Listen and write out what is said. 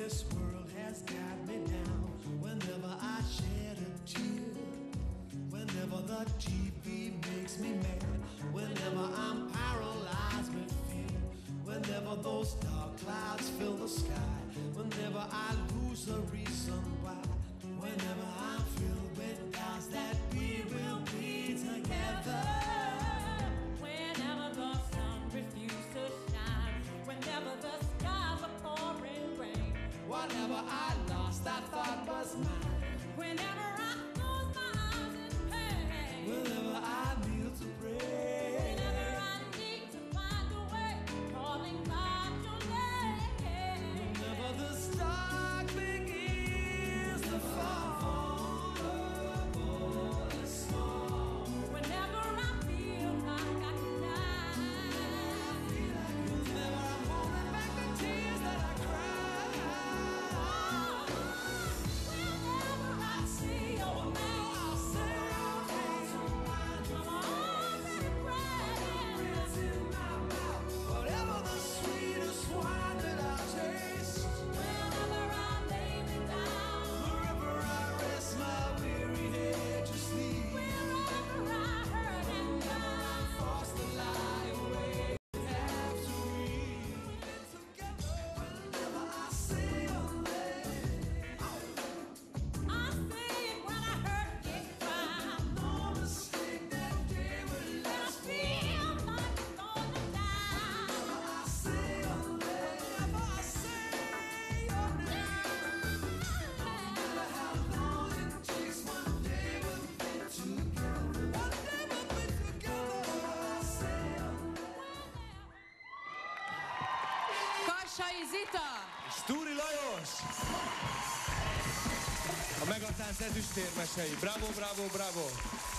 this world has got me down. Whenever I shed a tear, whenever the TV makes me mad, whenever I'm paralyzed with fear, whenever those dark clouds fill the sky, whenever I lose a reason why, whenever I'm filled with doubts that we will be together, whenever the sun refuses to shine, whenever the skies are pouring rain, whatever I lost I thought was mine, whenever I close my eyes in pain, whenever I kneel to pray, whenever I need to find a way, calling out your name, whenever the dark begins to fall, whenever I feel like I can die, whenever I'm holding back the tears that I cry, whenever I see your name, I'll say your name. I'm already crying. In my mouth, whatever the sweetest wine that I taste, Whenever I lay me down, wherever I rest my weary head to sleep, wherever I hurt and die, forced to lie awake, have to read together. Whenever I say your name, I say it when I hurt and cry, no mistake that day will and I last. feel like I'm gonna die. I say your name, whenever I say your name, no matter how long it takes, one day we'll be together. One day we'll be together. I say your name. Kassai Zita! És Túri Lajos! A Megatánc ezüstérmesei. Bravo, bravo, bravo!